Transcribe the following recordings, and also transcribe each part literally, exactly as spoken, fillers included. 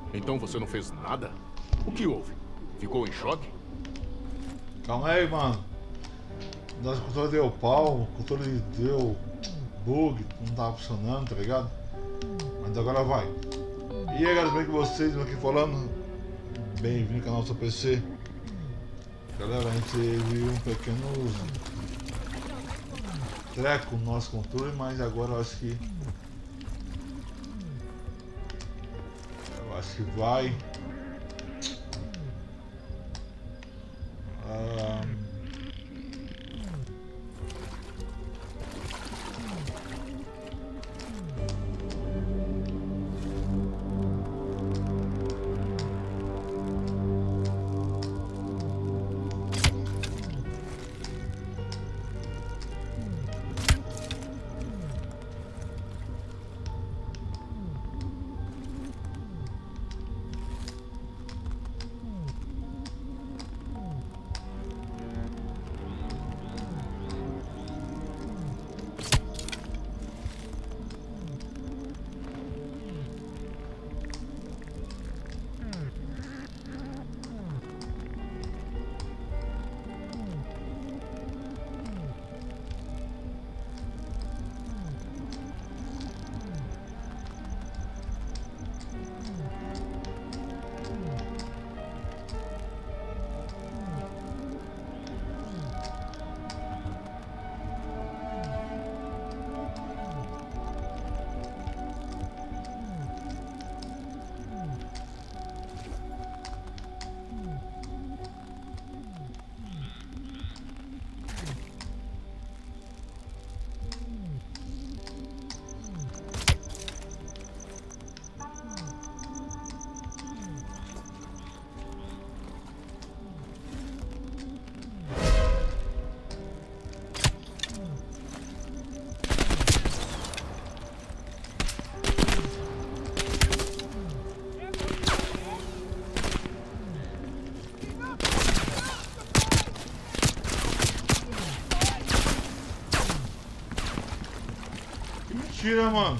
Então você não fez nada? O que houve? Ficou em choque? Calma aí, mano. Nosso controle deu pau, o controle deu bug, não tava funcionando, tá ligado? Mas agora vai. E aí, galera, bem com vocês, aqui falando. Bem-vindo ao canal do seu P C. Galera, a gente viu um pequeno treco no nosso controle, mas agora eu acho que eu acho que vai. Ah, mentira, mano.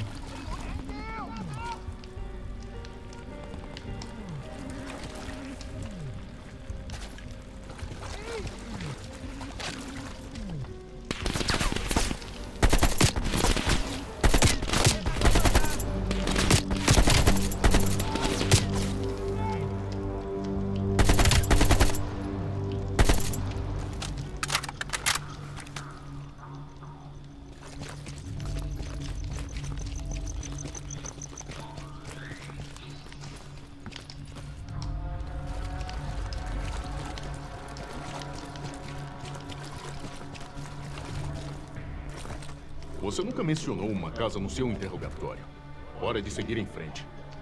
Você nunca mencionou uma casa no seu interrogatório. Hora de seguir em frente.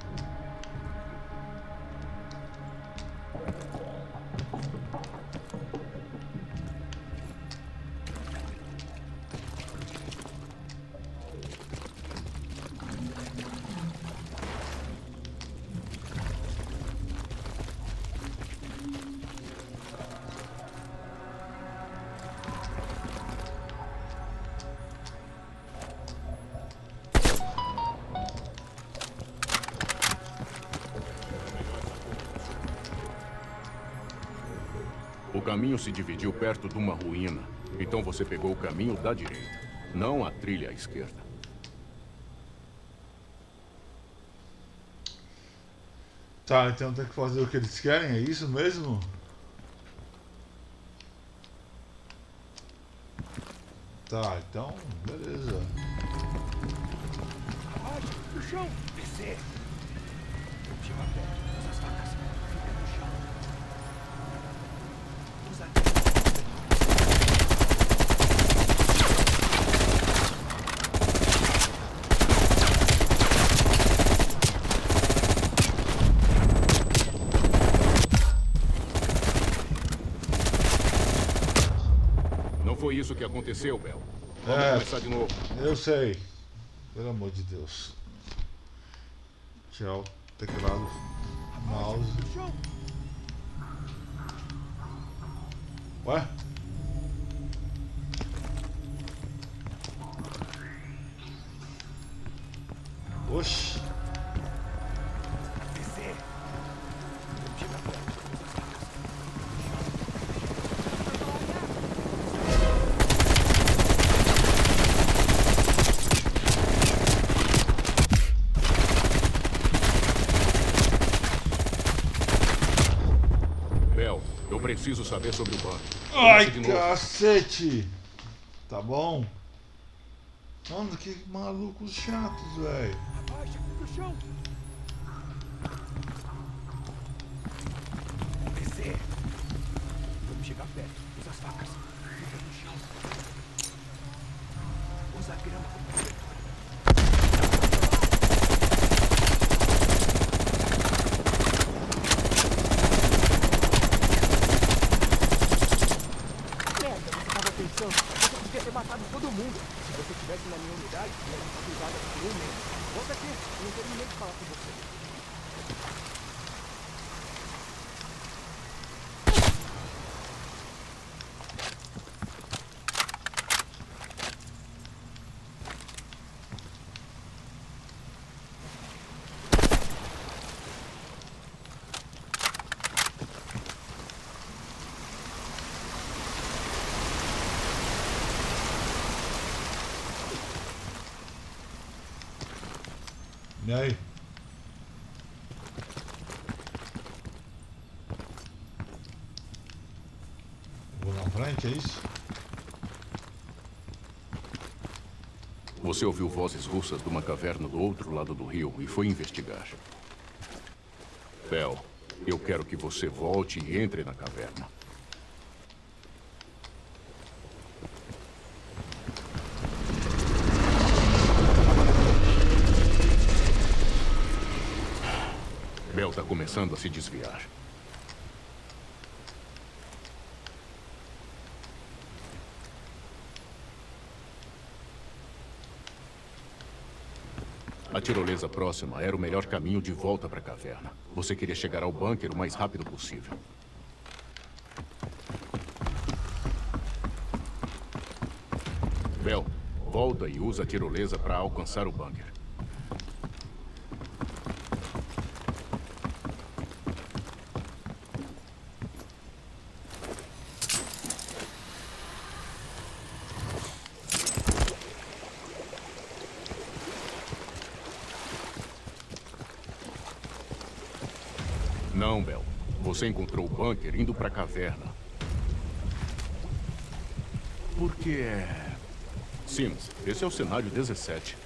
O caminho se dividiu perto de uma ruína. Então você pegou o caminho da direita, não a trilha à esquerda. Tá, então tem que fazer o que eles querem, é isso mesmo? Tá, então, beleza. No chão! Descer! Chega perto, usa as facas. Fica no chão. Usa. Não foi isso que aconteceu, Bel. Vamos É, começar de novo. eu sei. Pelo amor de Deus. Tchau, teclado, mouse. No chão! Ué? Oxi. Descer! Bel, eu preciso saber sobre o banco. Ai, Começa de novo. cacete! Tá bom? Mano, que malucos chatos, velho. Abaixa do chão. Vamos descer. Vamos chegar perto. Usa as facas. Fica no chão. Usa a grama como cobertura. Merda, você tava pensando. Você podia ter matado todo mundo. Se você estivesse na minha unidade, ia me cruzada por um mês. Volta aqui, eu não terminei de falar com você. E aí? Vou na frente, é isso? Você ouviu vozes russas de uma caverna do outro lado do rio e foi investigar. Bel, eu quero que você volte e entre na caverna. Bel está começando a se desviar. A tirolesa próxima era o melhor caminho de volta para a caverna. Você queria chegar ao bunker o mais rápido possível. Bel, volta e usa a tirolesa para alcançar o bunker. Não, Bel. Você encontrou o bunker indo para a caverna. Porque é... Sims, esse é o cenário dezessete.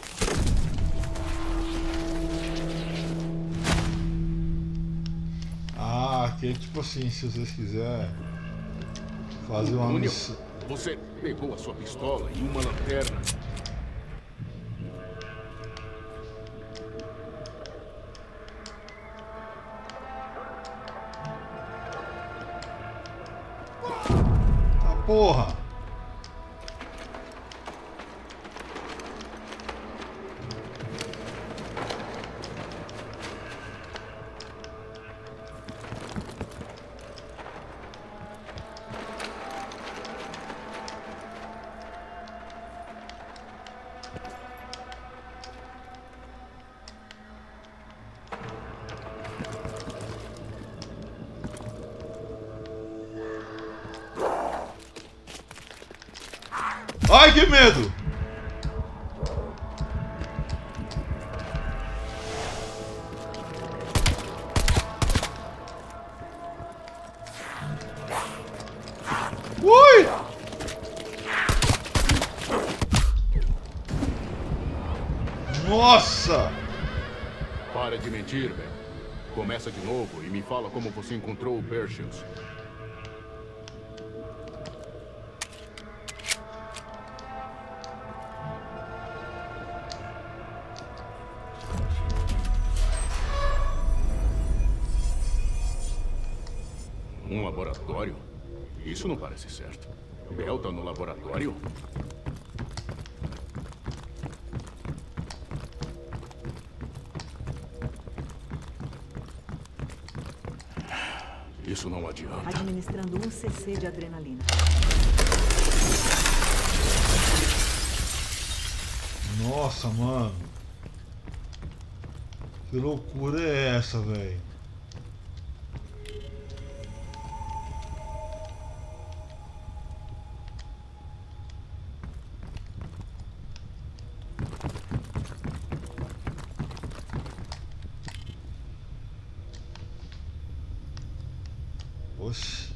Ah, aqui é tipo assim, se vocês quiserem fazer uma União, missão. você pegou a sua pistola e uma lanterna. Tá porra! Ai, que medo! Ui! Nossa! Para de mentir, Bel. Começa de novo e me fala como você encontrou o Perseus. Um laboratório? Isso não parece certo. Bel tá no laboratório? Isso não adianta. Administrando um C C de adrenalina. Nossa, mano. Que loucura é essa, velho? Oxi.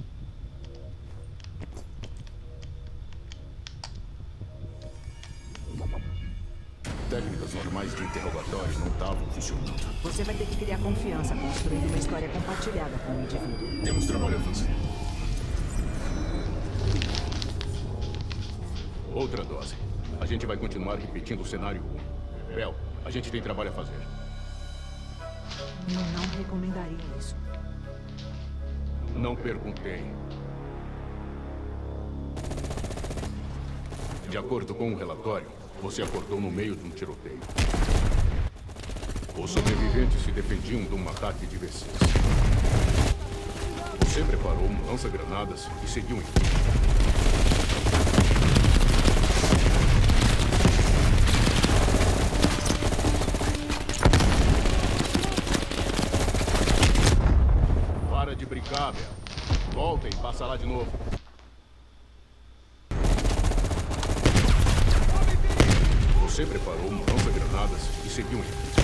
Técnicas normais de interrogatório não estavam funcionando. Você vai ter que criar confiança construindo uma história compartilhada com o indivíduo. Temos trabalho a fazer. Outra dose. A gente vai continuar repetindo o cenário um. Bel, a gente tem trabalho a fazer. Eu não recomendaria isso. Não perguntei. De acordo com o relatório, você acordou no meio de um tiroteio. Os sobreviventes se defendiam de um ataque de V Cs. Você preparou um lança-granadas e seguiu em frente. Para de brincar, Bel. Volta e passa lá de novo. Você preparou um lança-granadas e seguiu em frente.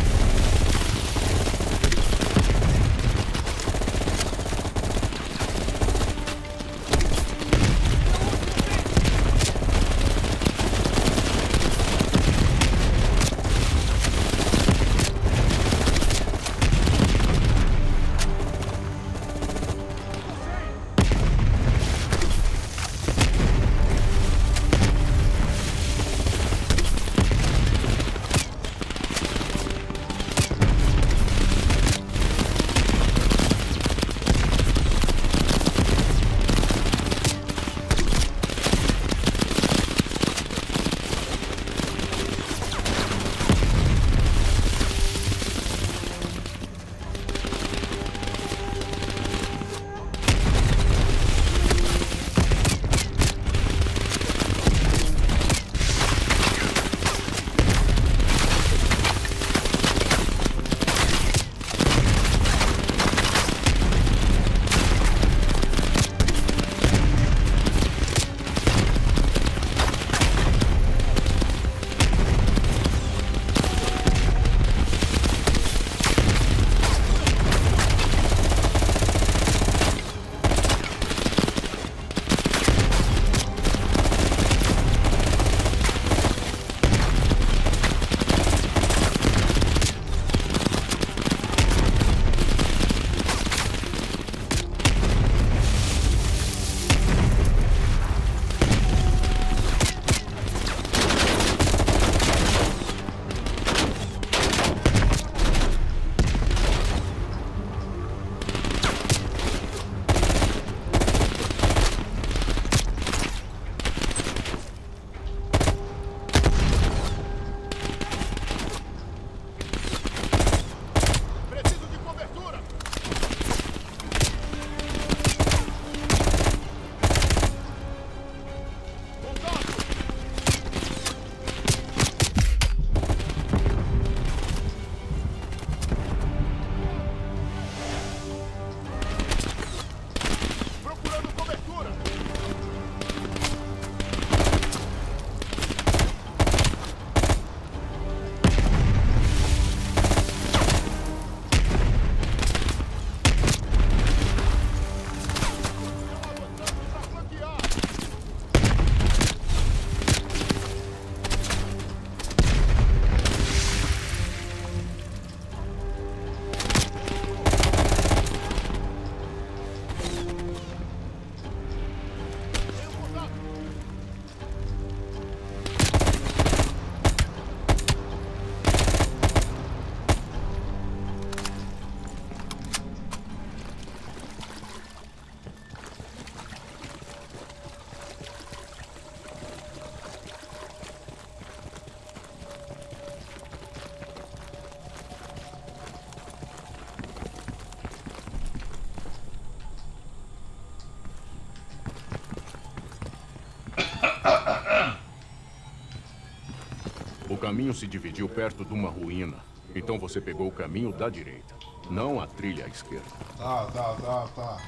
O caminho se dividiu perto de uma ruína. Então você pegou o caminho da direita, não a trilha à esquerda. Tá, tá, tá, tá.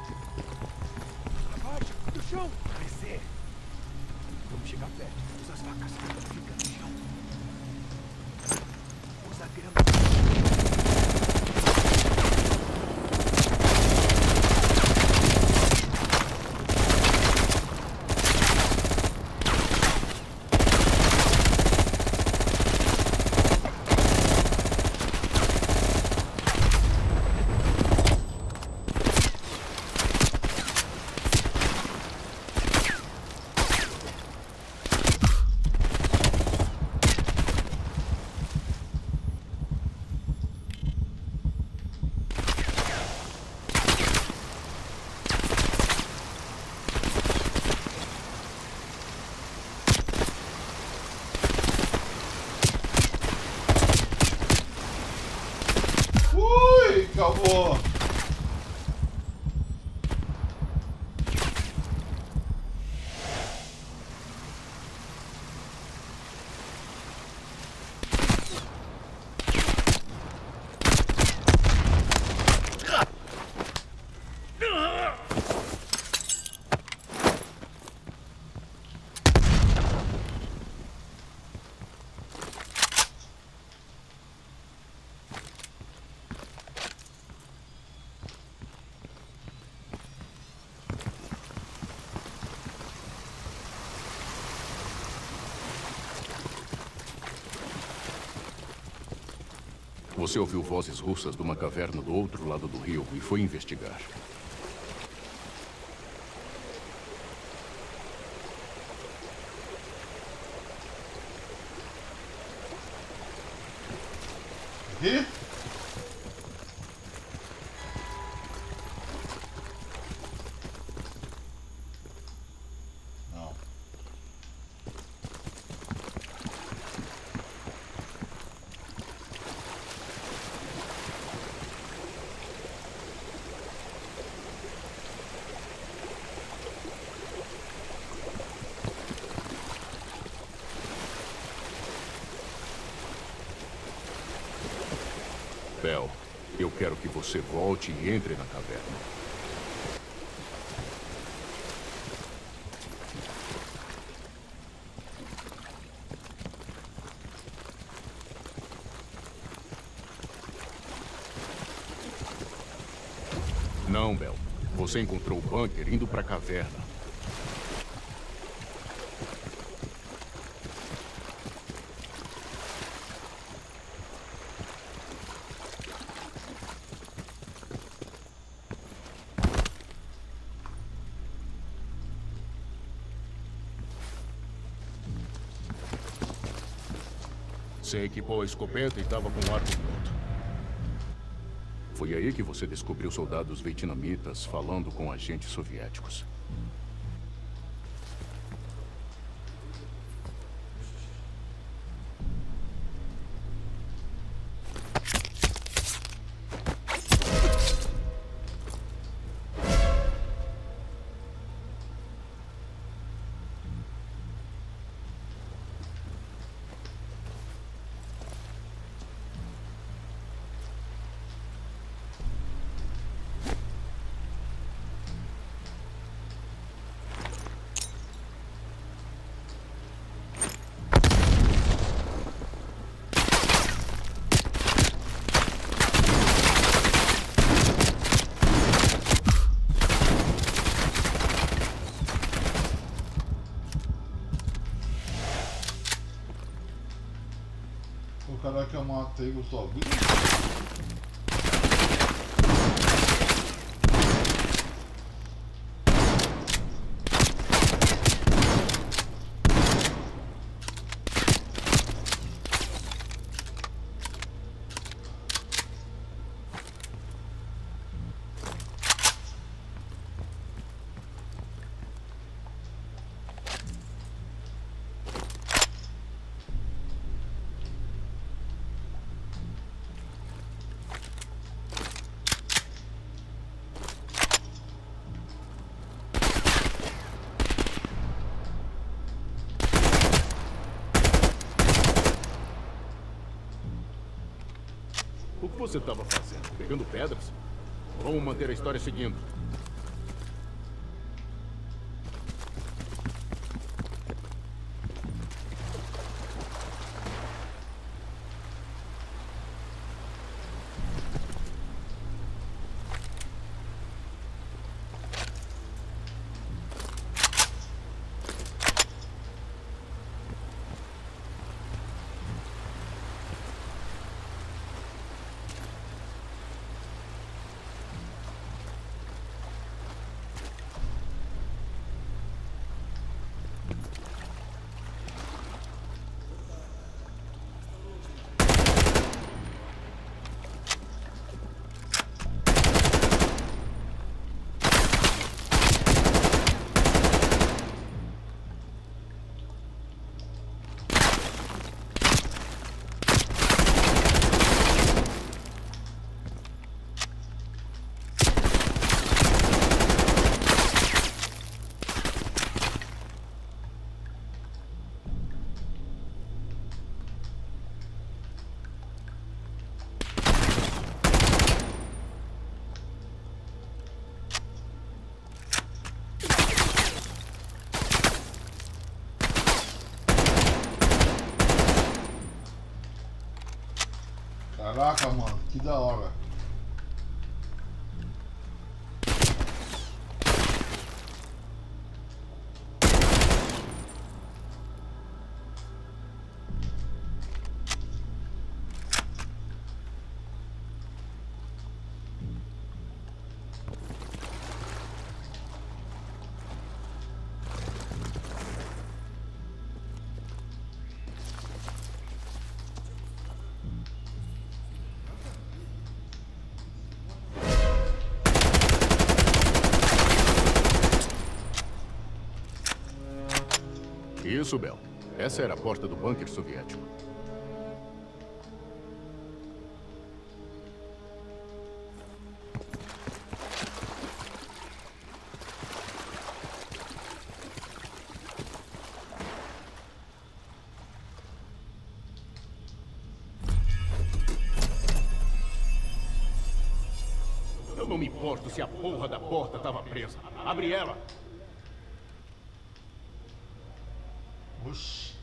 Abaixa, do chão! Descer! Vamos chegar perto. Usa as facas. Fica no chão. Usa a grama. boa. Você ouviu vozes russas de uma caverna do outro lado do rio e foi investigar. E? Não. Bel, eu quero que você volte e entre na caverna. Não, Bel. Você encontrou o bunker indo para a caverna. Você equipou a escopeta e estava com o arco pronto. Foi aí que você descobriu soldados vietnamitas falando com agentes soviéticos. O cara que eu matei o sozinho. O que você estava fazendo? Pegando pedras? Vamos manter a história seguindo. Isso, Bel. Essa era a porta do bunker soviético. Eu não me importo se a porra da porta estava presa. Abre ela! Oxi.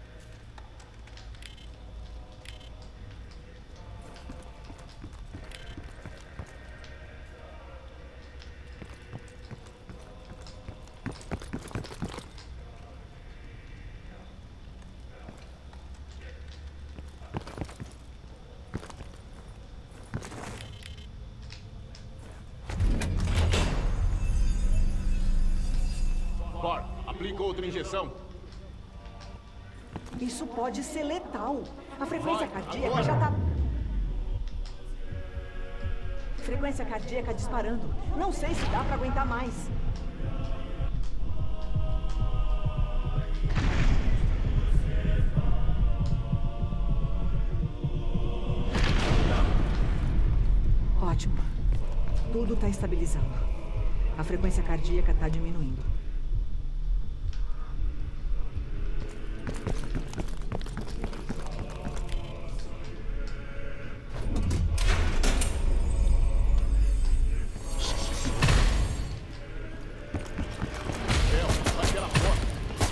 Bart, aplica outra injeção. Isso pode ser letal. A frequência Vai, cardíaca agora. já tá... Frequência cardíaca disparando. Não sei se dá pra aguentar mais. Ótimo. Tudo tá estabilizando. A frequência cardíaca tá diminuindo. Bel, vai pela porta.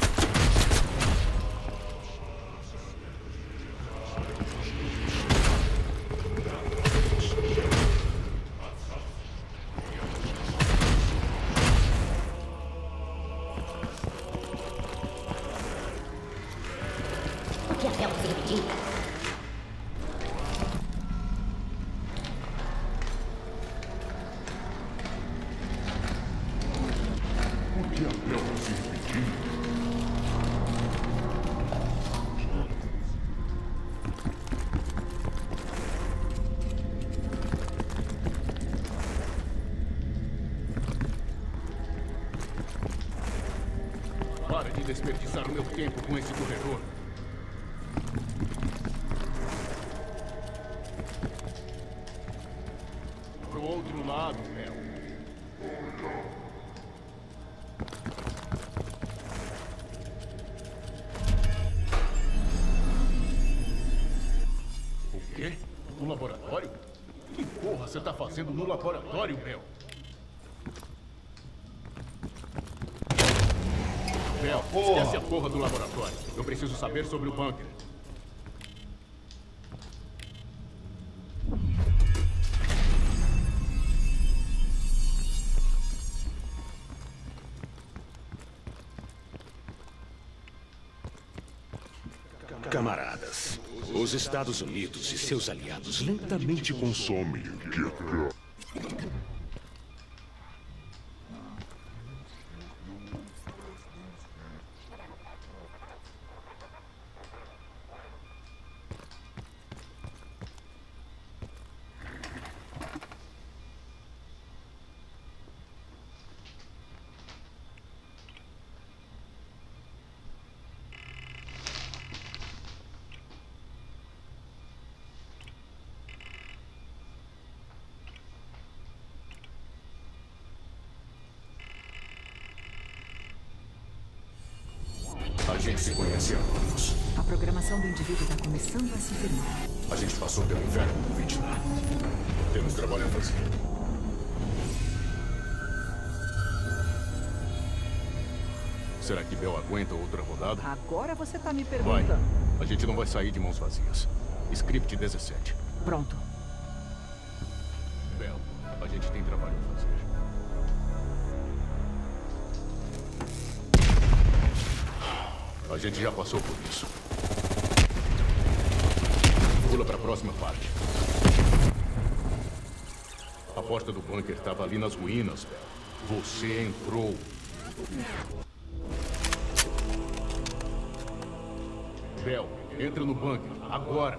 O que a Bel se repetir? O que a Bel se repetir? Para de desperdiçar o meu tempo com esse corredor. Pro outro lado, Bel. O quê? No laboratório? Que porra você tá fazendo no laboratório, Bel? Bel, Porra. esquece a porra do laboratório. Eu preciso saber sobre o bunker. Camaradas, os Estados Unidos e seus aliados lentamente consomem o que é. A gente se conhece há anos. A programação do indivíduo está começando a se firmar. A gente passou pelo inverno do Vietnã. Temos trabalho a fazer. Será que Bel aguenta outra rodada? Agora você tá me Vai. perguntando. A gente não vai sair de mãos vazias. Script dezessete. Pronto. Bel, a gente tem trabalho a fazer. A gente já passou por isso. Pula para a próxima parte. A porta do bunker estava ali nas ruínas, Bel. Você entrou. Bel, entra no bunker, agora.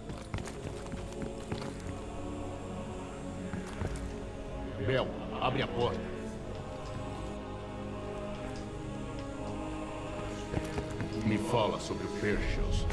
Bel, abre a porta. Me fala sobre o Perseus.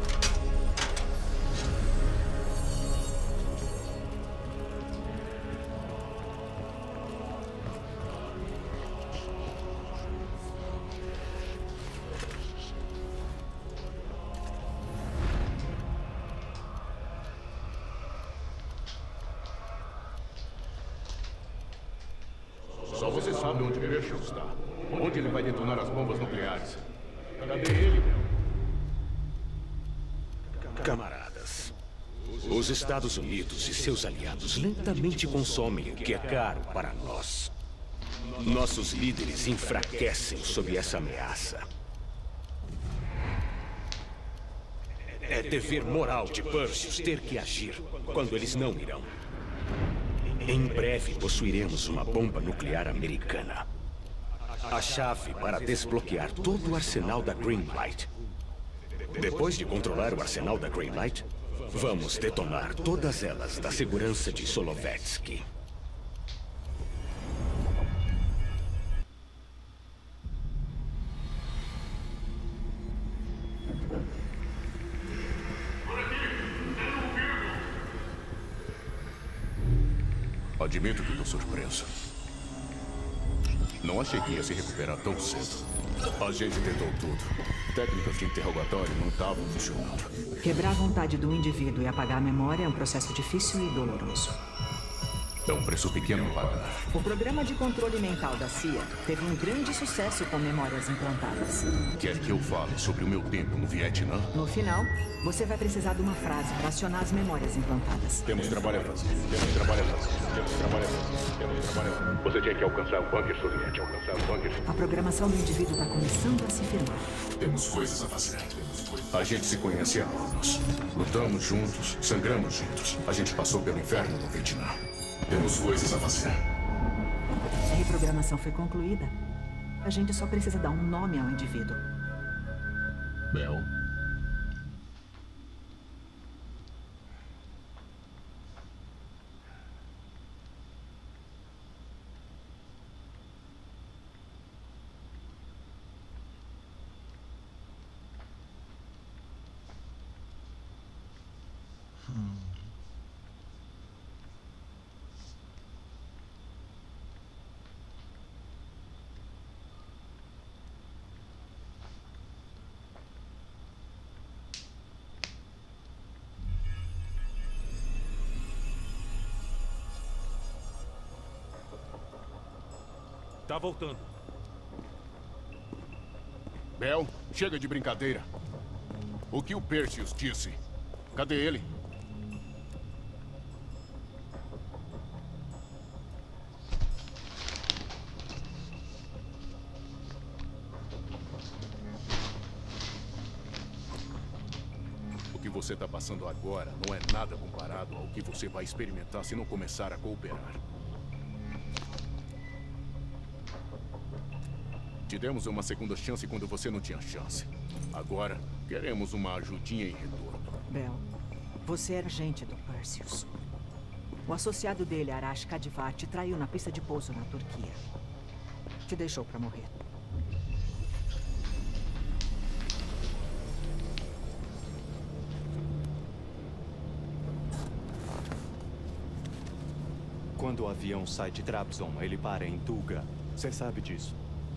Só você sabe onde Perseus está. Onde ele vai detonar as bombas nucleares. Cadê ele, Bel? Camaradas, os Estados Unidos e seus aliados lentamente consomem o que é caro para nós. Nossos líderes enfraquecem sob essa ameaça. É dever moral de Perseus ter que agir quando eles não irão. Em breve possuiremos uma bomba nuclear americana. A chave para desbloquear todo o arsenal da Greenlight. Depois de controlar o arsenal da Greenlight, vamos detonar todas elas da segurança de Solovetsky. Admito que estou surpreso. Não achei que ia se recuperar tão cedo. A gente tentou tudo. Técnicas de interrogatório não estavam funcionando. Quebrar a vontade do indivíduo e apagar a memória é um processo difícil e doloroso. É um preço pequeno a pagar. O programa de controle mental da C I A teve um grande sucesso com memórias implantadas. Quer que eu fale sobre o meu tempo no Vietnã? No final, você vai precisar de uma frase para acionar as memórias implantadas. Temos trabalho a fazer. Temos trabalho a fazer. Temos trabalho a fazer. Temos trabalho a fazer. Você tinha que alcançar o bunker soviético. Alcançar o bunker. A programação do indivíduo está começando a se firmar. Temos coisas a fazer. A gente se conhece há anos. Lutamos juntos, sangramos juntos. A gente passou pelo inferno no Vietnã. Temos coisas a fazer. A reprogramação foi concluída. A gente só precisa dar um nome ao indivíduo. Bel? Tá voltando. Bel, chega de brincadeira. O que o Perseus disse? Cadê ele? O que você está passando agora não é nada comparado ao que você vai experimentar se não começar a cooperar. Te demos uma segunda chance quando você não tinha chance. Agora, queremos uma ajudinha em retorno. Bel, você era agente do Perseus. O associado dele, Arash Kadivar, te traiu na pista de pouso na Turquia. Te deixou pra morrer. Quando o avião sai de Trabzon, ele para em Tuga. Você sabe disso.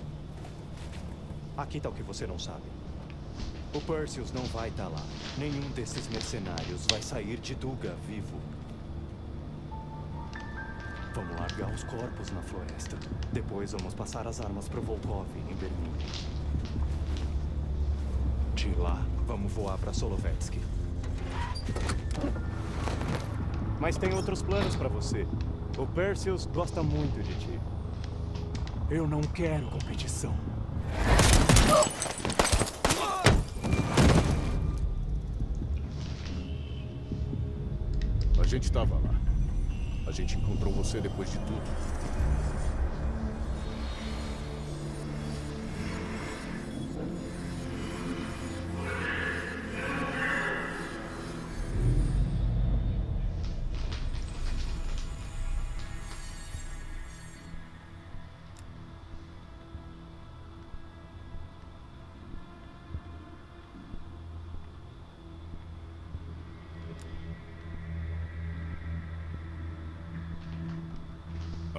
Aqui tá o que você não sabe. O Perseus não vai estar lá. Nenhum desses mercenários vai sair de Tuga vivo. Vamos largar os corpos na floresta. Depois vamos passar as armas para Volkov, em Berlim. De lá, vamos voar para Solovetsky. Mas tem outros planos para você. O Perseus gosta muito de ti. Eu não quero competição. A gente estava lá. A gente encontrou você depois de tudo.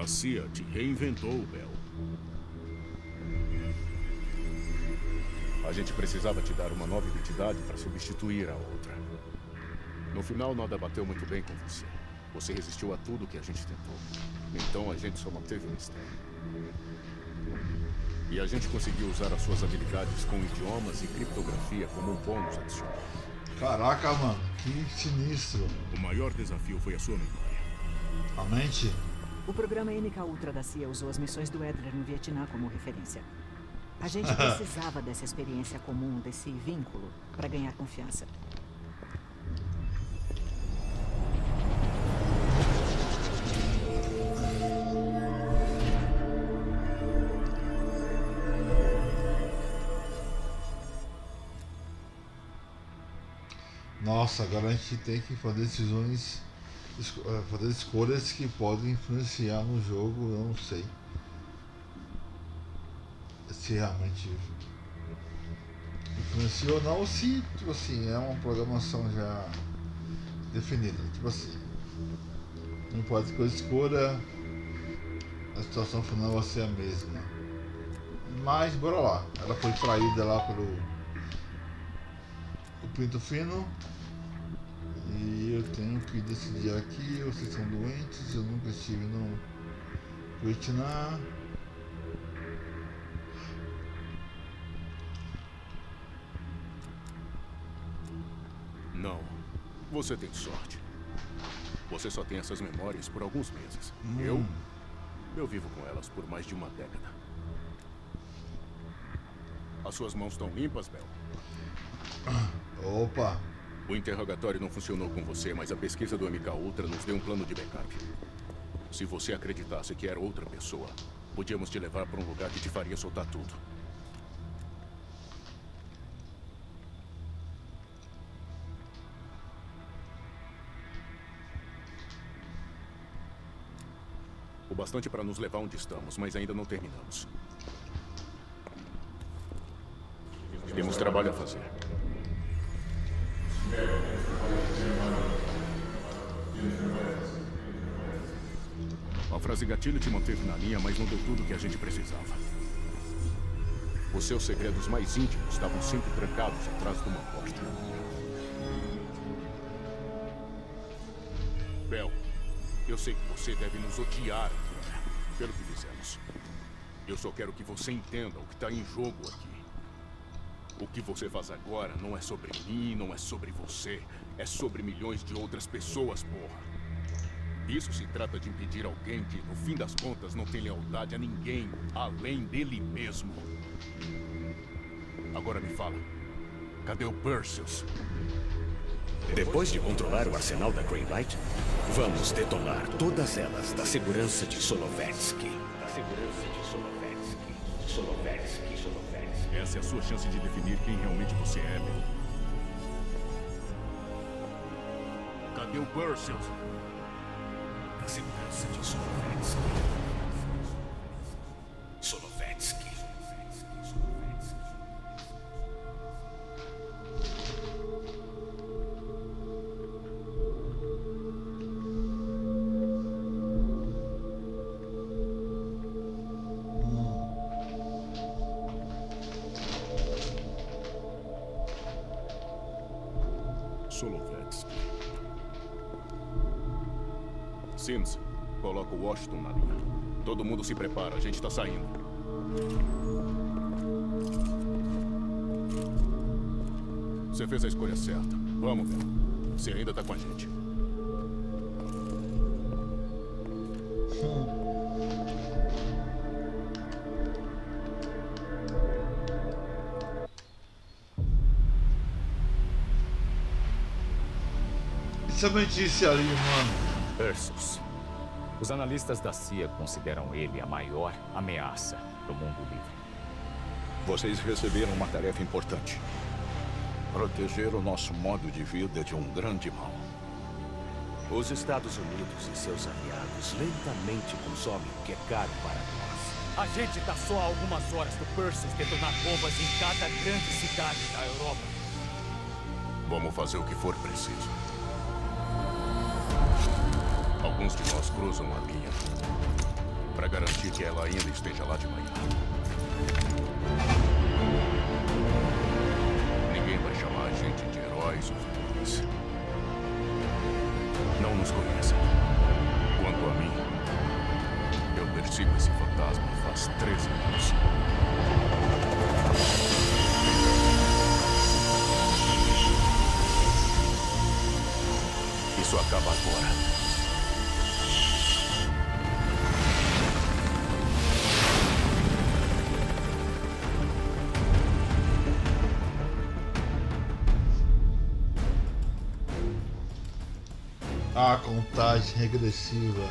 A C I A te reinventou, Bell. A gente precisava te dar uma nova identidade para substituir a outra. No final, nada bateu muito bem com você. Você resistiu a tudo que a gente tentou. Então, a gente só manteve o mistério. E a gente conseguiu usar as suas habilidades com idiomas e criptografia como um bônus adicional. Caraca, mano, que sinistro. O maior desafio foi a sua memória. A mente? O programa M K Ultra da C I A usou as missões do Adler no Vietnã como referência. A gente precisava dessa experiência comum, desse vínculo, para ganhar confiança. Nossa, agora a gente tem que fazer decisões, fazer escolhas que podem influenciar no jogo, eu não sei se realmente influenciou ou não, ou se, tipo assim, é uma programação já definida, tipo assim, não pode que eu escolha, a situação final vai ser a mesma, mas bora lá, ela foi traída lá pelo o Pinto Fino. E eu tenho que decidir aqui, vocês são doentes, eu nunca estive no Vietnã. Não, você tem sorte. Você só tem essas memórias por alguns meses. Hum. Eu, eu vivo com elas por mais de uma década. As suas mãos estão limpas, Bell? Opa! O interrogatório não funcionou com você, mas a pesquisa do M K Ultra nos deu um plano de backup. Se você acreditasse que era outra pessoa, podíamos te levar para um lugar que te faria soltar tudo. O bastante para nos levar onde estamos, mas ainda não terminamos. Temos trabalho a fazer. A frase gatilho te manteve na linha, mas não deu tudo o que a gente precisava. Os seus segredos mais íntimos estavam sempre trancados atrás de uma porta. Bell, eu sei que você deve nos odiar agora, pelo que fizemos. Eu só quero que você entenda o que está em jogo aqui. O que você faz agora não é sobre mim, não é sobre você. É sobre milhões de outras pessoas, porra. Isso se trata de impedir alguém que, no fim das contas, não tem lealdade a ninguém, além dele mesmo. Agora me fala, cadê o Perseus? Depois de controlar o arsenal da Greenlight, vamos detonar todas elas da segurança de Solovetsky. Da segurança de Solovetsky. Solovetsky, Solovetsky. Essa é a sua chance de definir quem realmente você é, meu. Cadê o Perseus? Da segurança de Solovetsky. Solovetsky. Solovetsky. Sims, coloca o Washington na linha. Todo mundo se prepara, a gente tá saindo. Você fez a escolha certa. Vamos, Bell. Você ainda tá com a gente. Essa notícia ali, mano. Perseus. Os analistas da C I A consideram ele a maior ameaça do mundo livre. Vocês receberam uma tarefa importante. Proteger o nosso modo de vida de um grande mal. Os Estados Unidos e seus aliados lentamente consomem o que é caro para nós. A gente tá só a algumas horas do Perseus detonar bombas em cada grande cidade da Europa. Vamos fazer o que for preciso. Alguns de nós cruzam a linha. permitir que ela ainda esteja lá de manhã. Ninguém vai chamar a gente de heróis ou vilões. Não nos conhecem. Quanto a mim, eu persigo esse fantasma faz treze anos. Isso acaba agora. A contagem regressiva.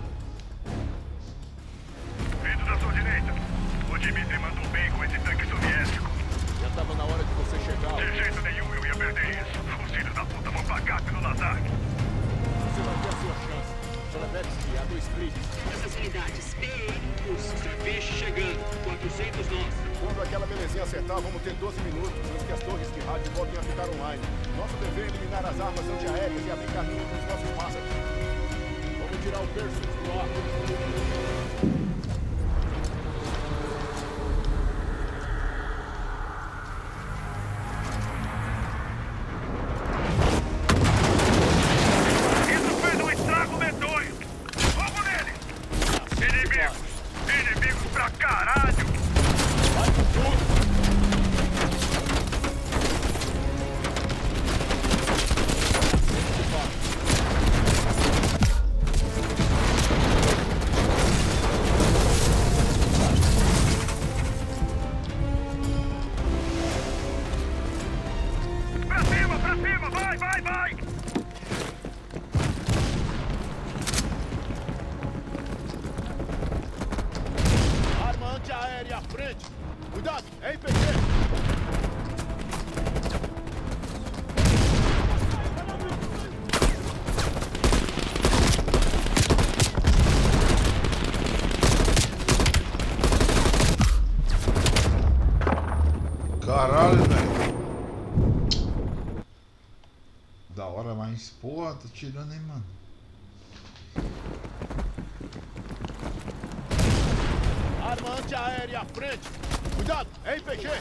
Vindo da sua direita. O Dmitry mandou bem com esse tanque soviético. Já estava na hora de você chegar. De jeito nenhum eu ia perder isso. Os filhos da puta vão pagar pelo Lazar. Você vai ter a sua chance. Solovetsky, a dois cliques. Essas unidades, P E em curso. Peixe chegando. quatrocentos nós. Quando aquela belezinha acertar, vamos ter doze minutos antes que as torres de rádio voltem a ficar online. Nosso dever é eliminar as armas antiaéreas e abrir caminho para os nossos pássaros. Vamos tirar o Perseus do ar. Isso fez um estrago medonho. Fogo neles. Inimigos. Inimigos pra caralho. Pra cima, pra cima, vai, vai, vai! Arma antiaérea à frente. Cuidado, é I P G. Caralho, velho. Da hora, mas porra, tá tirando, hein, mano. Arma antiaérea à frente. Cuidado, é I P G.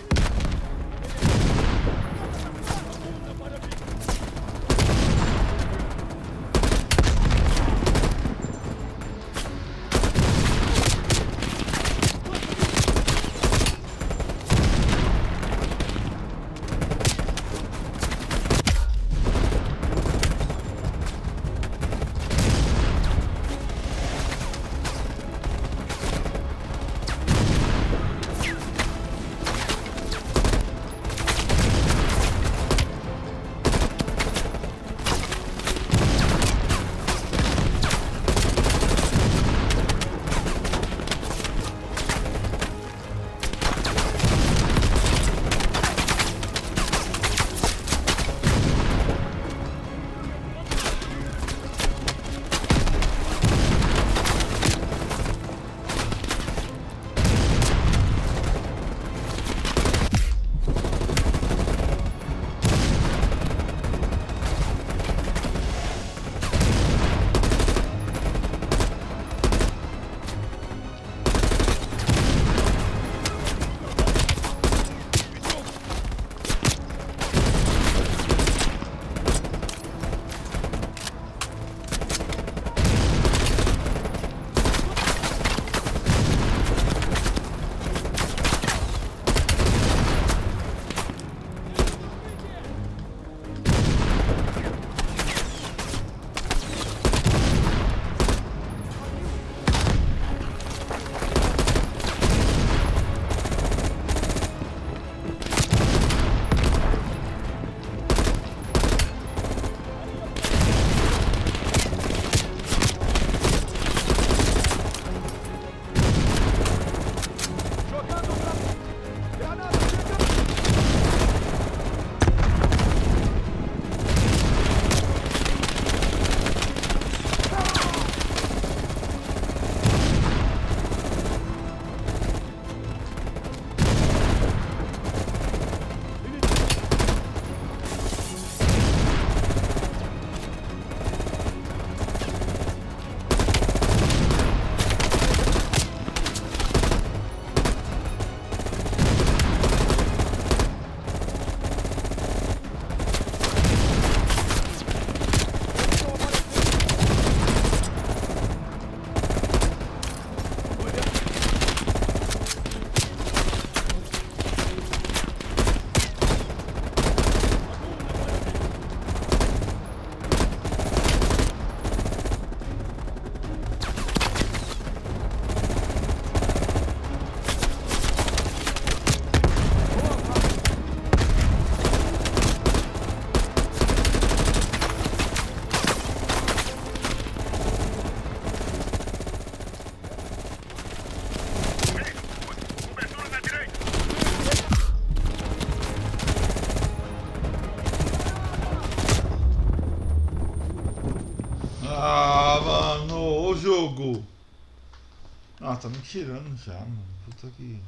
Nossa, tá me tirando já, mano. Puta que...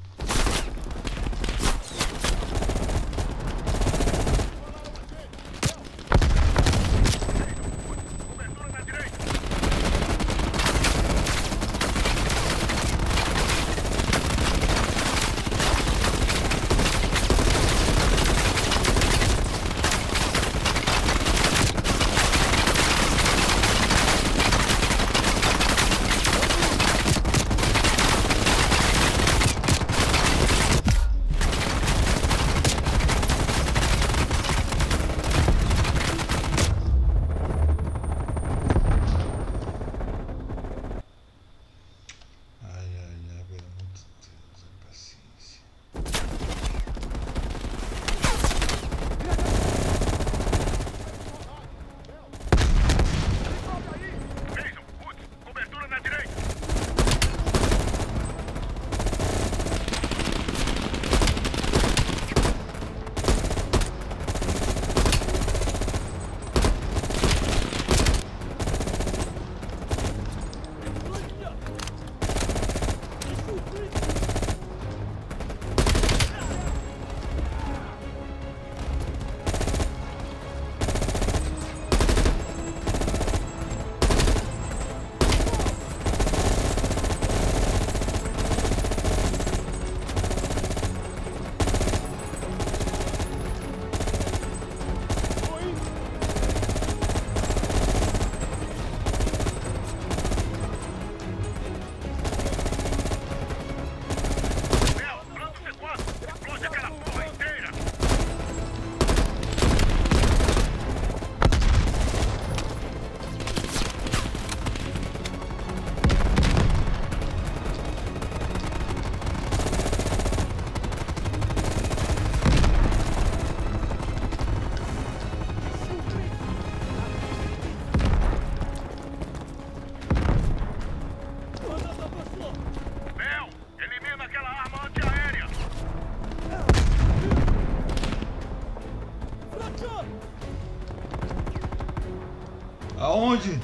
Aonde?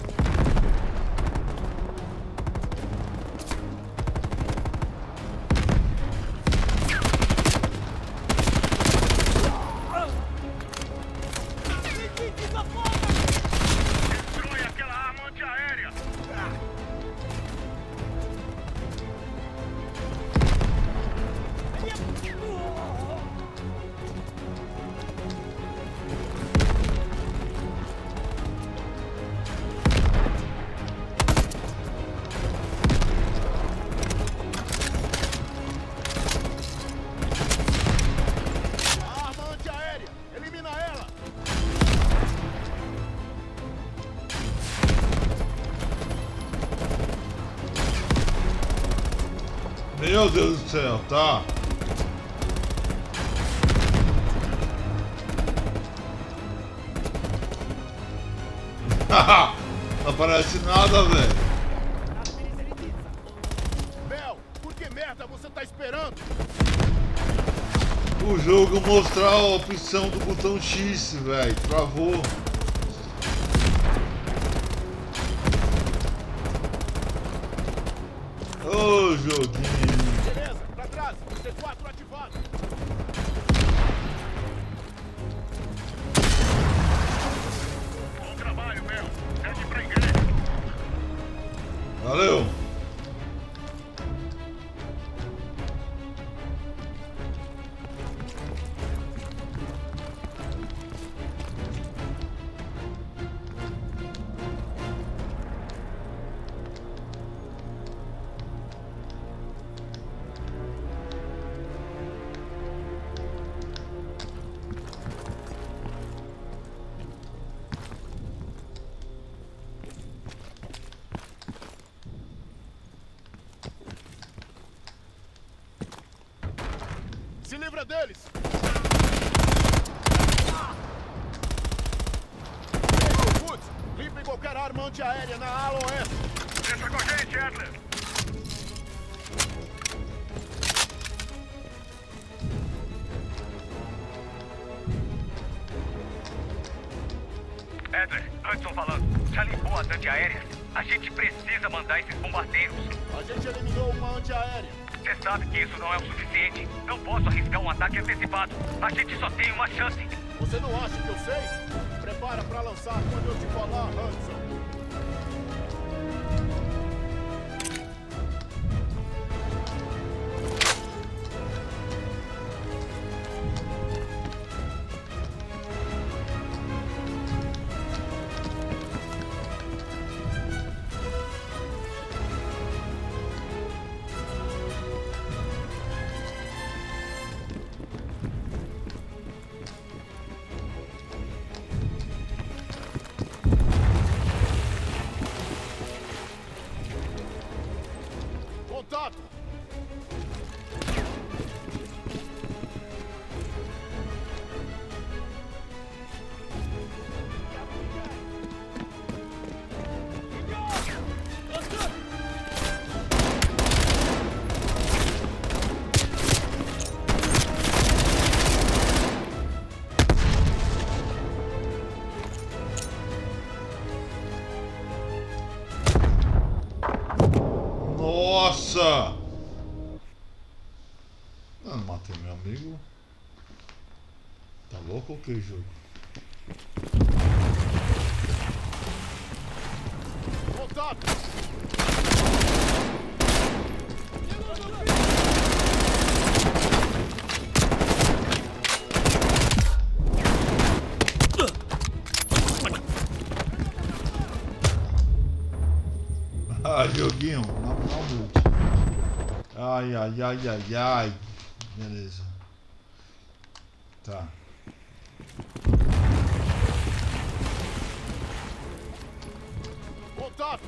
Destrói aquela arma antiaérea! Meu Deus do céu, tá? Não aparece nada, velho. Bel, por que merda você tá esperando? O jogo mostrar a opção do botão X, velho. Travou. Ô, oh, joguinho. Beleza, pra trás, C quatro ativado. Bom trabalho, Bel. Segue pra igreja. Valeu. Se livra deles! Ei, Woods, limpe qualquer arma antiaérea na ala oeste. Deixa com a gente, Adler. Adler, Hudson falando. Já limpou as antiaéreas? A gente precisa mandar esses bombardeiros. A gente eliminou uma antiaérea. Você sabe que isso não é o suficiente. Não posso arriscar um ataque antecipado. A gente só tem uma chance. Você não acha que eu sei? Prepara pra lançar quando eu te falar, Hudson. Nossa! Eu não matei meu amigo. Tá louco ou que jogo? Contato! Ah, joguinho, não, não mute. Ai, ai, ai, ai, ai. Beleza. Tá. Contato!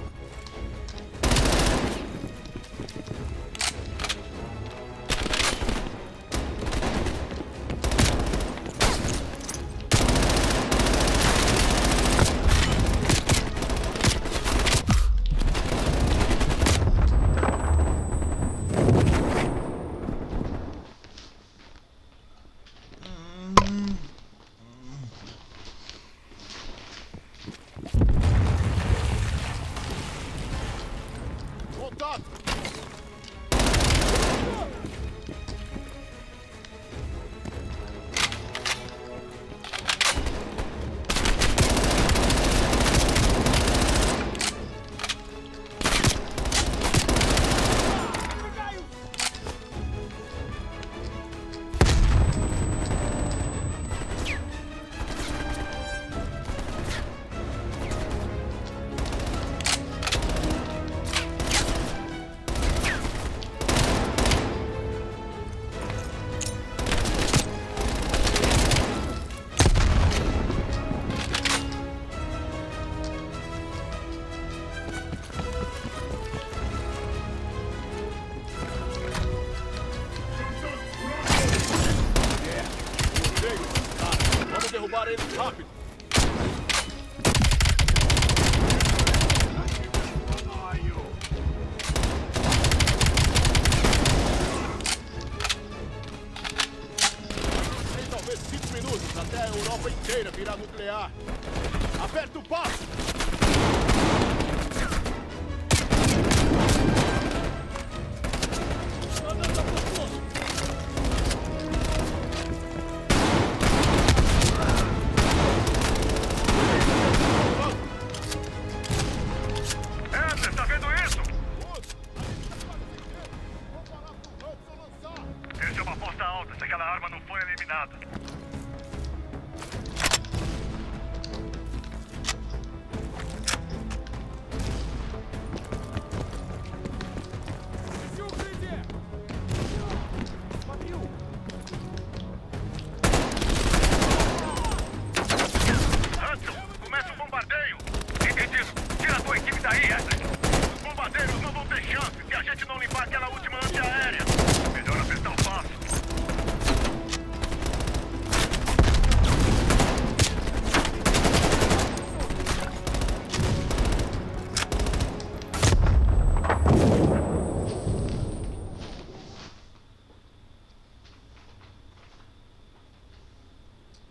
Derrubar ele rápido! Tem talvez cinco minutos até a Europa inteira virar nuclear. Aperta o passo!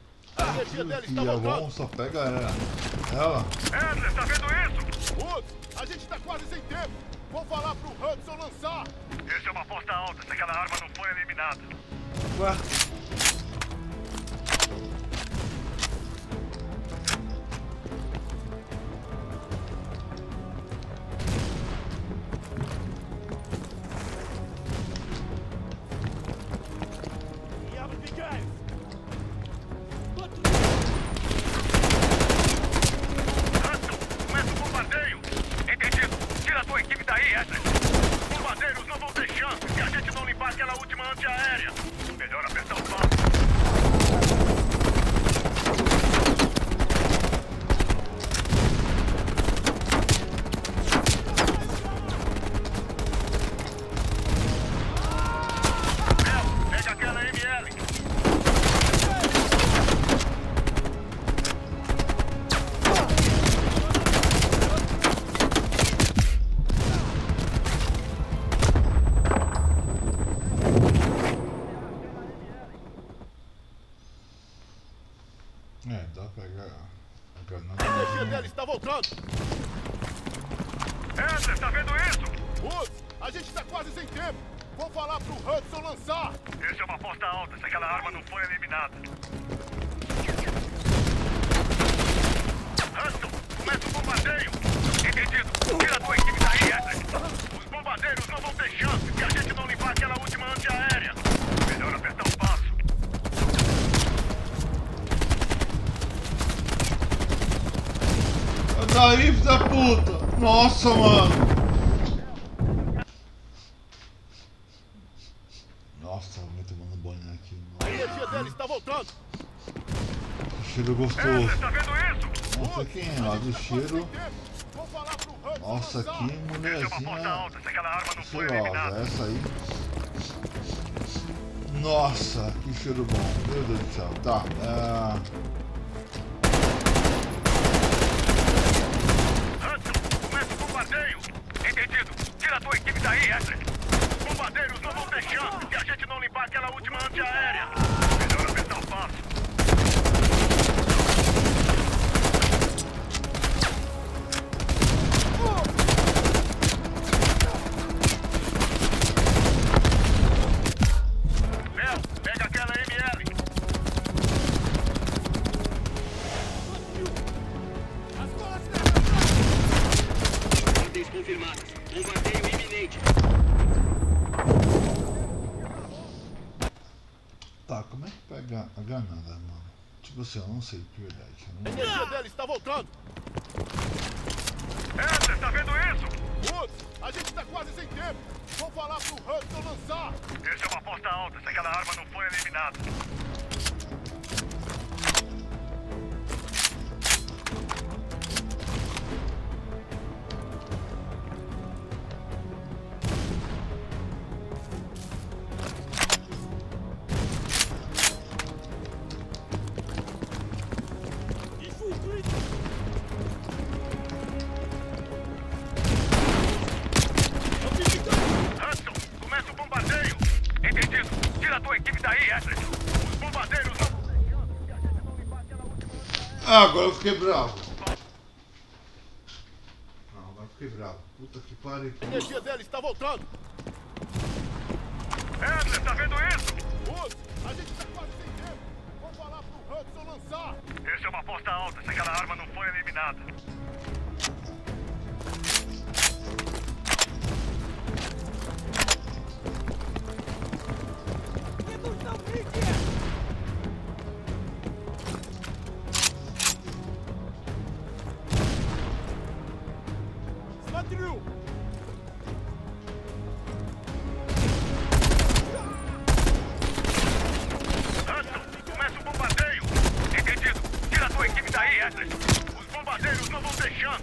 E a Von só pega ela. Ela. Edler, tá vendo isso? Woods, A gente tá quase sem tempo. Vou falar pro Hudson lançar. Essa é uma aposta alta se aquela arma não foi eliminada. Ué? É, dá pra pegar a granada. A energia dele está voltando. Essa, tá vendo isso? Woods, a gente tá quase sem tempo. Vou falar pro Hudson lançar. Essa é uma aposta alta se aquela arma não foi eliminada. Hudson, começa o bombardeio. Entendido. Tira a tua equipe daí, Edric. Os bombardeiros não vão ter chance se a gente não limpar aquela última antiaérea. Melhor apertar o passo. Daí, filho da puta! Nossa, mano! Nossa, alguém tomando banho aqui. A energia dele está voltando. Que cheiro gostoso. Essa, tá vendo isso? Nossa, quem é lá do cheiro? Nossa, que mulherzinha cheirosa. Essa aí. Nossa, que cheiro bom. Meu Deus do céu. Tá. É... Entendido. Tira a tua equipe daí, Edric. Os bombardeiros não vão ter chance se a gente não limpar aquela última antiaérea. Melhor apertar o passo. Léo, pega aquela M L. Ordens confirmadas. Bombardeio iminente. Tá, como é que pega a granada, mano? Tipo assim, eu não sei, de verdade. Eu A não... energia dele está voltando. Essa, tá vendo isso? Woods, a gente tá quase sem tempo. Vou falar pro Hudson lançar. Essa é uma aposta alta se aquela arma não foi eliminada. Hudson, começa o bombardeio. Entendido. Tira a tua equipe daí, Edric. Os bombardeiros não... Ah, agora eu fiquei bravo. Não, agora eu fiquei bravo. Puta que pariu. A energia dele está voltando. Edric, tá vendo isso? Woods, a gente tá quase sem tempo. Vou falar pro Hudson lançar. Essa é uma aposta alta se aquela arma não foi eliminada. Смотрю. Hudson, começa o bombardeio. Entendido. Tira a tua equipe daí, Edric. Os bombardeiros não vão ter chance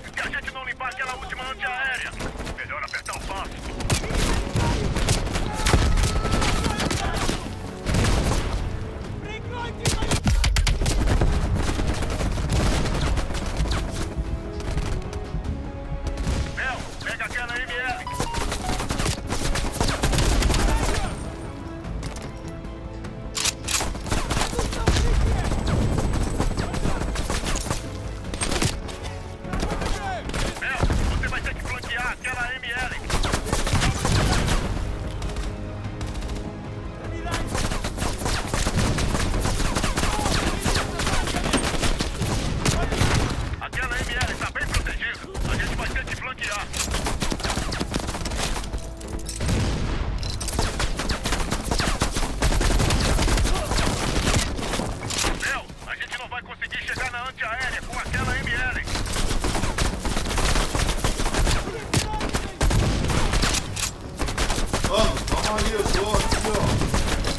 Aí eu tô aqui, ó.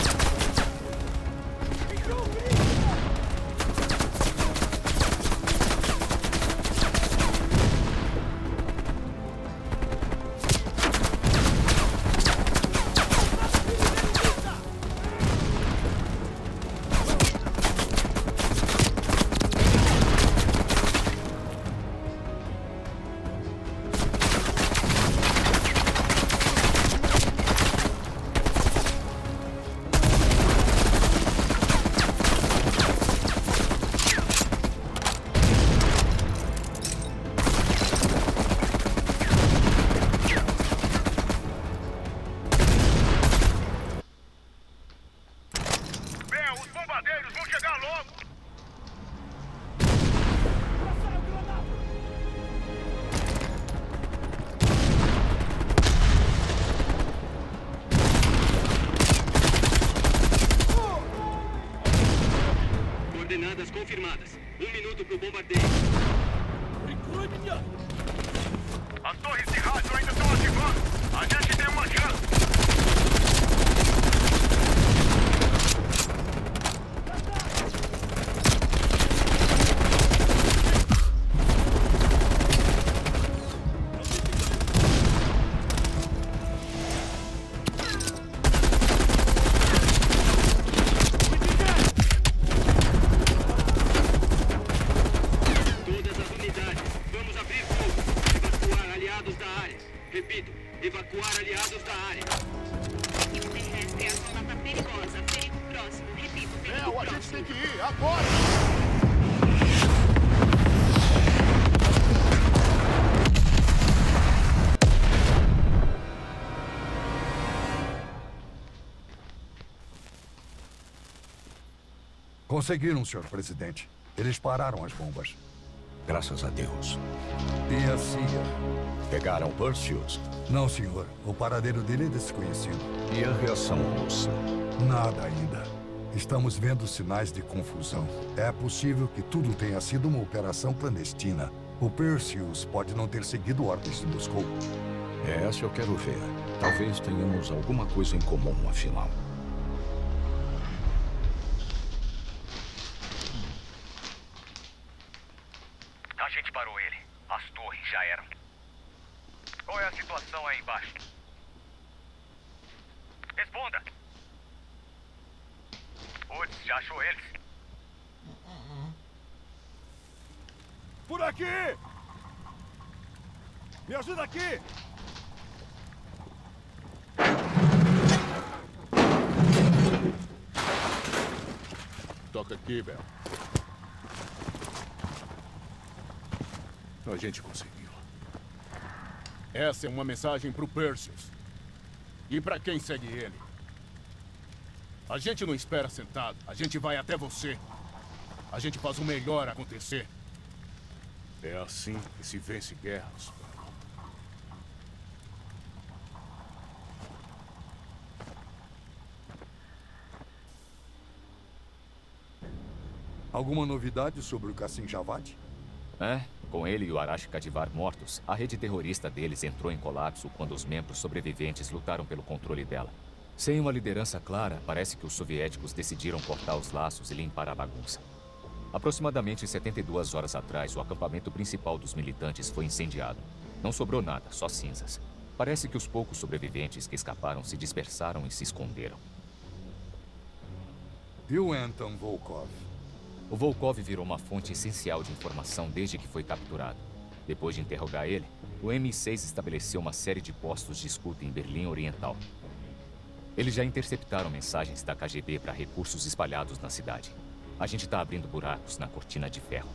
Coordenadas confirmadas. Um minuto pro bombardeio. As torres de rádio ainda estão ativando. A gente tem uma chance. Repito, evacuar aliados da área. Equipe terrestre, a zona tá perigosa. Perigo próximo. Repito, perigo É, a próximo. gente tem que ir, agora! Conseguiram, senhor presidente. Eles pararam as bombas. Graças a Deus. E a C I A? Pegaram Perseus? Não, senhor. O paradeiro dele é desconhecido. E a reação russa? Nada ainda. Estamos vendo sinais de confusão. É possível que tudo tenha sido uma operação clandestina. O Perseus pode não ter seguido ordens de Moscou. É, essa eu quero ver. Talvez tenhamos alguma coisa em comum, afinal. A gente parou ele. As torres já eram. Qual é a situação aí embaixo? Responda! Putz, já achou eles? Por aqui! Me ajuda aqui! Toca aqui, Bel. A gente conseguiu. Essa é uma mensagem pro Perseus. E pra quem segue ele. A gente não espera sentado. A gente vai até você. A gente faz o melhor acontecer. É assim que se vence guerras. Alguma novidade sobre o Qassim Javad? É, com ele e o Arash Kadivar mortos, a rede terrorista deles entrou em colapso quando os membros sobreviventes lutaram pelo controle dela. Sem uma liderança clara, parece que os soviéticos decidiram cortar os laços e limpar a bagunça. Aproximadamente setenta e duas horas atrás, o acampamento principal dos militantes foi incendiado. Não sobrou nada, só cinzas. Parece que os poucos sobreviventes que escaparam se dispersaram e se esconderam. E o Anton Volkov? O Volkov virou uma fonte essencial de informação desde que foi capturado. Depois de interrogar ele, o M I seis estabeleceu uma série de postos de escuta em Berlim Oriental. Eles já interceptaram mensagens da K G B para recursos espalhados na cidade. A gente está abrindo buracos na cortina de ferro.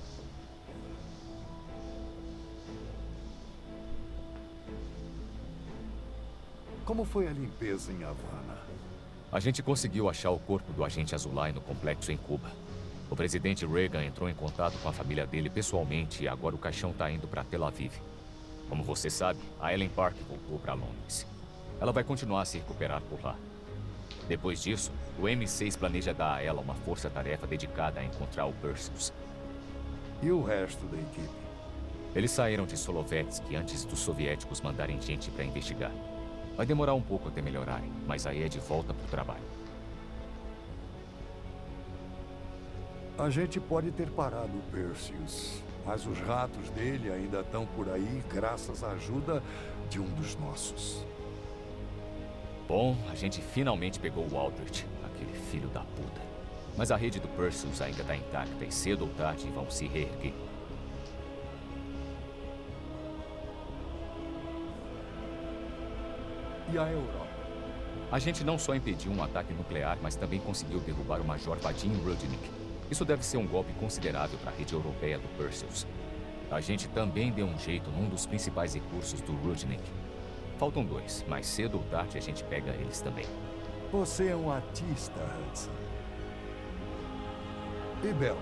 Como foi a limpeza em Havana? A gente conseguiu achar o corpo do agente Azulay no complexo em Cuba. O presidente Reagan entrou em contato com a família dele pessoalmente e agora o caixão está indo para Tel Aviv. Como você sabe, a Ellen Park voltou para Londres. Ela vai continuar a se recuperar por lá. Depois disso, o M seis planeja dar a ela uma força-tarefa dedicada a encontrar o Perseus. E o resto da equipe? Eles saíram de Solovetsky antes dos soviéticos mandarem gente para investigar. Vai demorar um pouco até melhorarem, mas aí é de volta pro trabalho. A gente pode ter parado o Perseus, mas os ratos dele ainda estão por aí graças à ajuda de um dos nossos. Bom, a gente finalmente pegou o Aldrich, aquele filho da puta. Mas a rede do Perseus ainda está intacta e cedo ou tarde vão se reerguer. E a Europa? A gente não só impediu um ataque nuclear, mas também conseguiu derrubar o Major Vadim Rudnick. Isso deve ser um golpe considerável para a rede europeia do Perseus. A gente também deu um jeito num dos principais recursos do Rudnick. Faltam dois, mas cedo ou tarde a gente pega eles também. Você é um artista, Hudson. E Bell?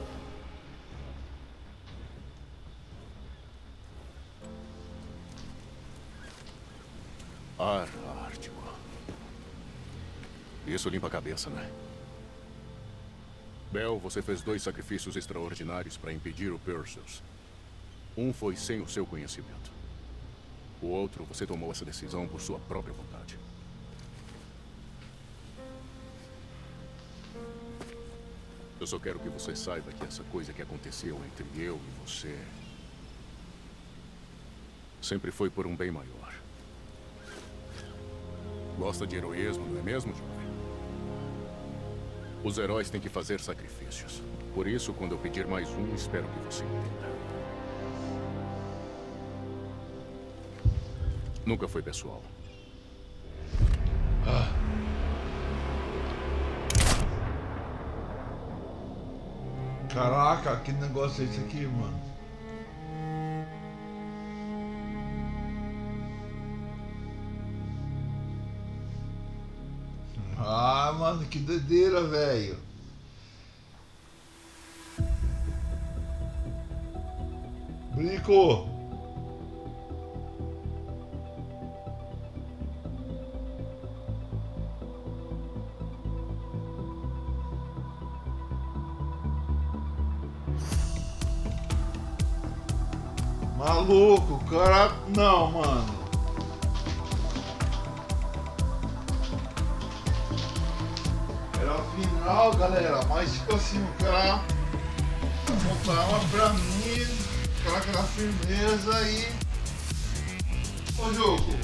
Ar ártico. Isso limpa a cabeça, né? Bell, você fez dois sacrifícios extraordinários para impedir o Perseus. Um foi sem o seu conhecimento. O outro, você tomou essa decisão por sua própria vontade. Eu só quero que você saiba que essa coisa que aconteceu entre eu e você sempre foi por um bem maior. Gosta de heroísmo, não é mesmo, jovem? Os heróis têm que fazer sacrifícios. Por isso, quando eu pedir mais um, espero que você entenda. Nunca foi pessoal. Ah. Caraca, que negócio é esse aqui, mano? Ah, mano, que doideira, velho. Brincou. Maluco, cara. Não, mano. Era o final, galera. Mas tipo assim, o cara montava pra mim, aquela, aquela firmeza e. O jogo.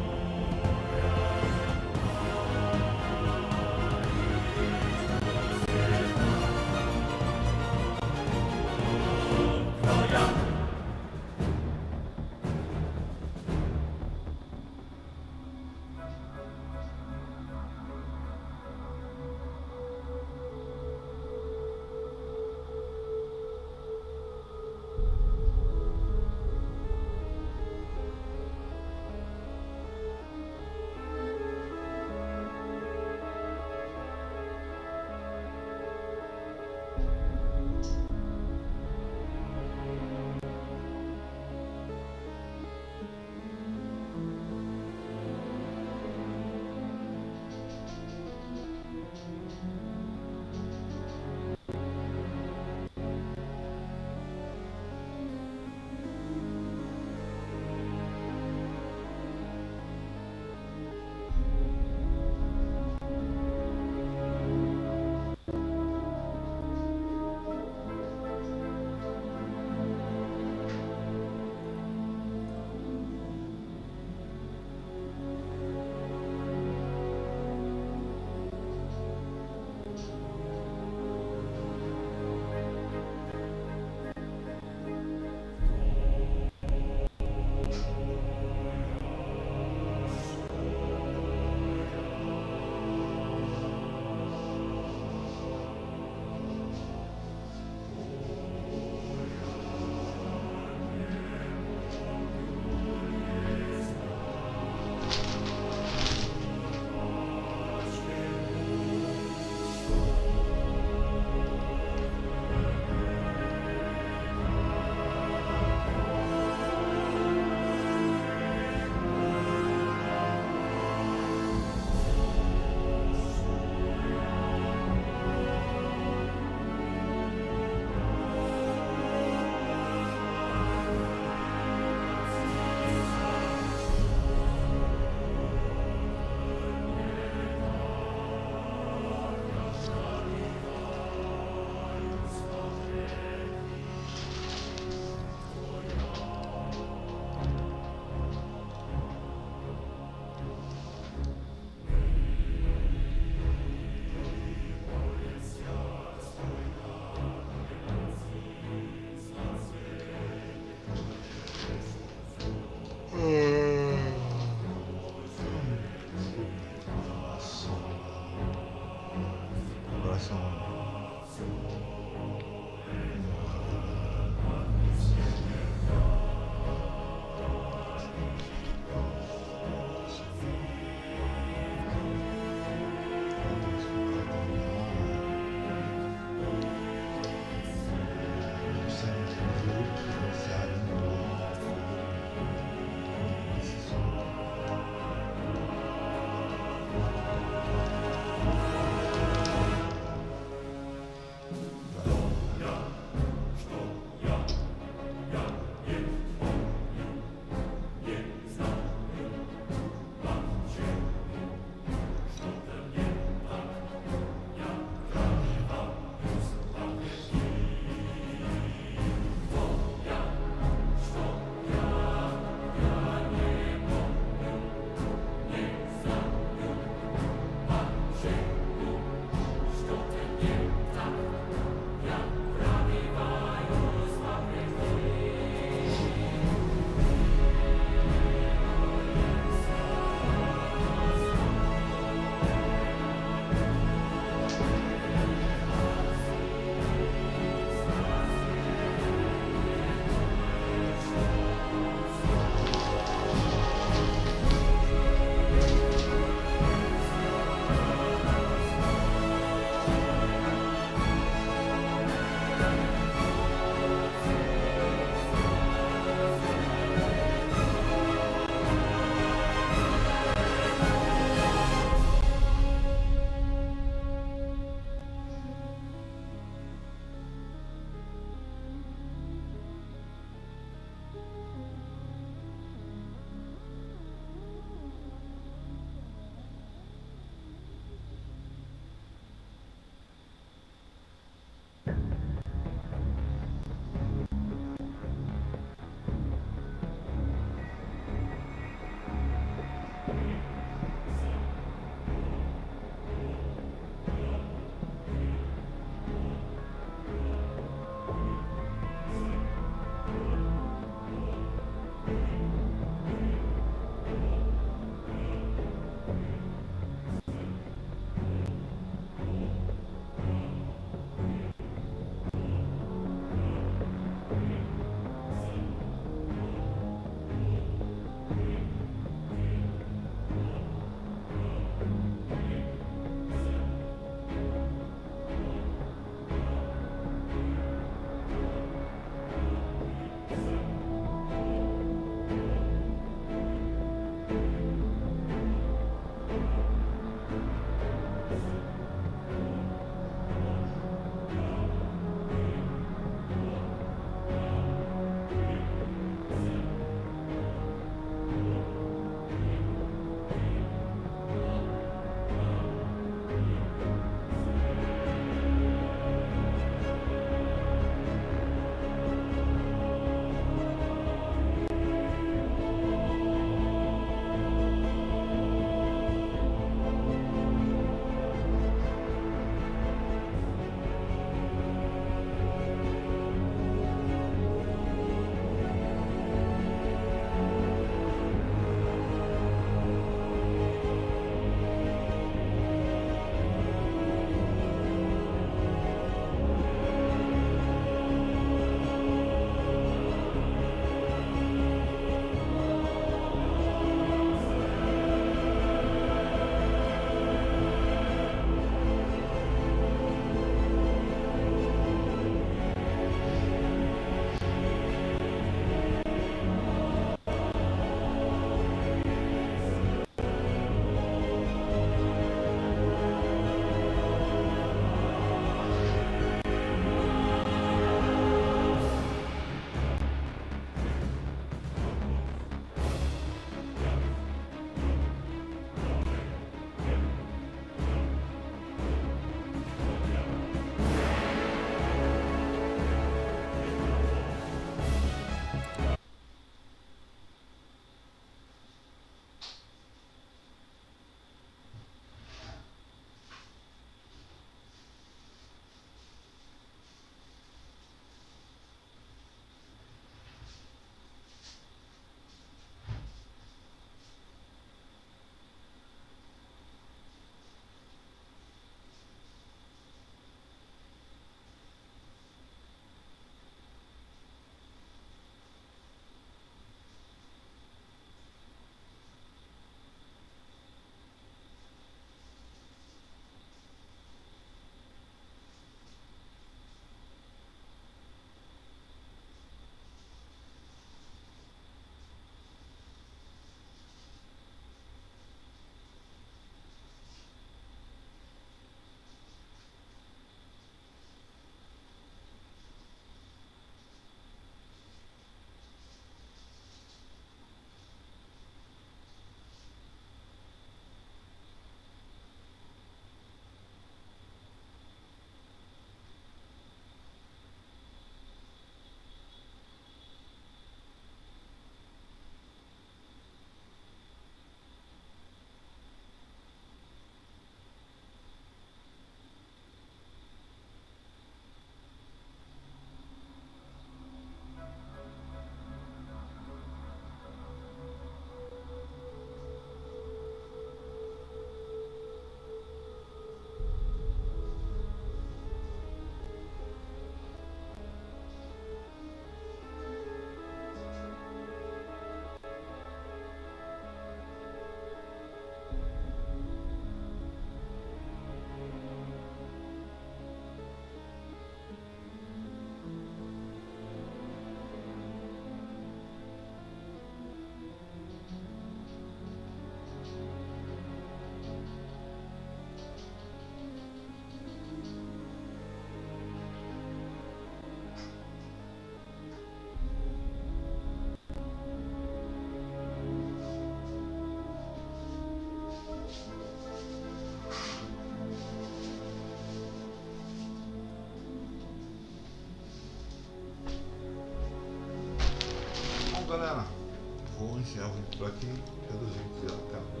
galera. Vou encerrar o vídeo por aqui. Quero dizer que já acabou.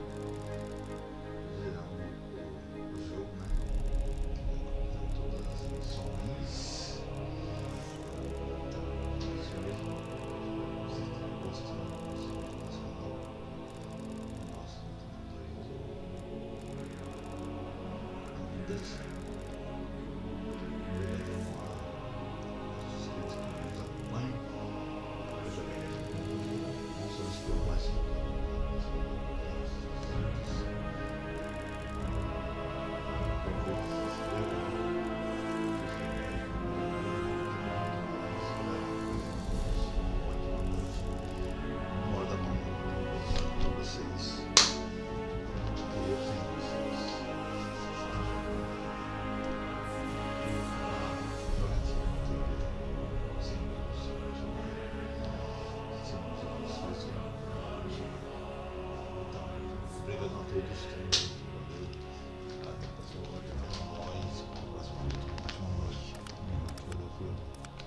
Geral o jogo, né? Todas as missões. Então, isso mesmo. Vocês estão gostando do nosso canal. Nossa, muito doido.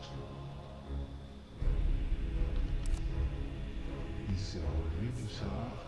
Encerrar o vídeo, será?